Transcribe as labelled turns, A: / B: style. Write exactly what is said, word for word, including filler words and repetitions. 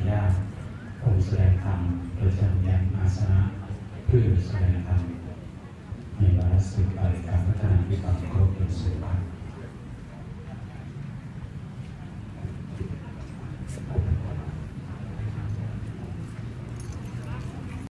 A: ญาตองค์แสดงธรรมประจำยังอาสนะเพื่อแสดงธรรมในวาระสืบไปการพัฒนา